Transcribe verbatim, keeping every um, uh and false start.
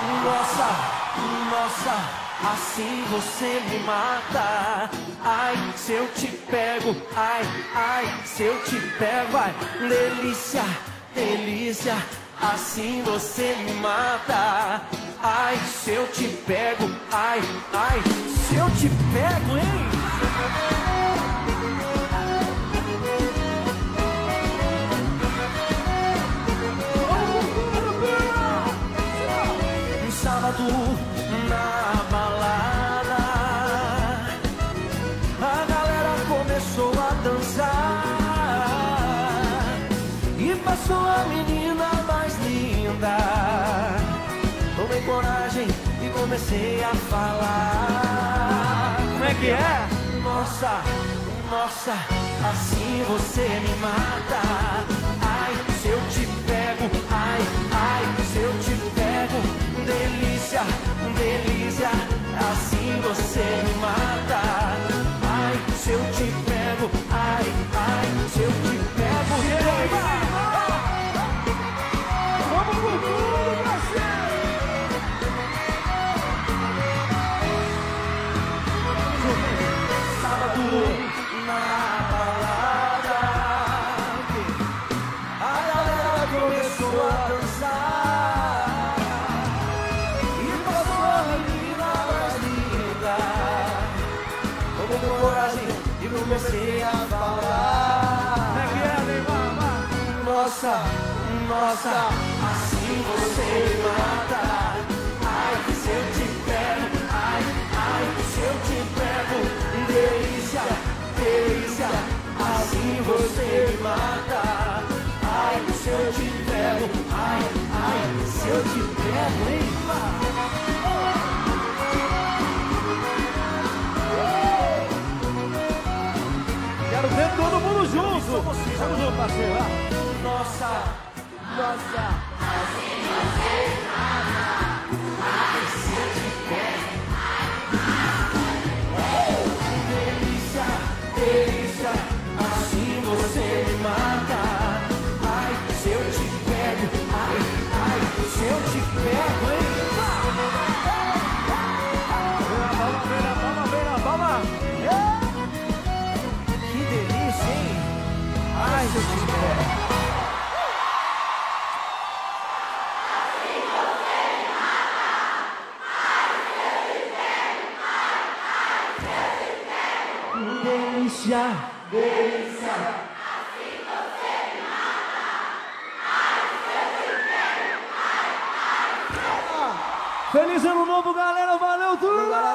Nossa, nossa, assim você me mata. Ai, se eu te pego, ai, ai, se eu te pego, ai, delícia, delícia, assim você me mata. Ai, se eu te pego, ai, ai, se eu te pego, hein? Sábado na balada, a galera começou a dançar e passou a menina mais linda. Tomei coragem e comecei a falar. Como é que é? Nossa, nossa, assim você me mata. Ai, se eu te pego, ai, ai, se eu te pego, delícia, delícia, assim você me mata. Ai, se eu te pego, ai, ai, se eu te pego, vamos pro mundo, sábado na balada, a galera começou a dançar e passou a menina mais linda. Tomei coragem e comecei a falar. É que é, Neymar? Nossa, nossa, assim você me mata. Ai, se eu te pego, ai, ai, se eu te pego, delícia, delícia, assim você me mata. Ai, se eu te pego, ai, ai, se eu te pego, hein? Quero ver todo mundo junto. Vamos junto, parceiro. Nossa, nossa, assim você me mata. Ai, se eu te pego, delícia, delícia, assim você me mata. Ai, se eu te pego, ai, ai, se eu te pego, hein? Vem na palma, vem na palma, vem na palma. Que delícia, hein? Ai, se eu te pego. Delícia, delícia, assim você me mata. Ai, se eu te pego, ai, ai, se eu te pego. Feliz ano novo, galera. Valeu tudo!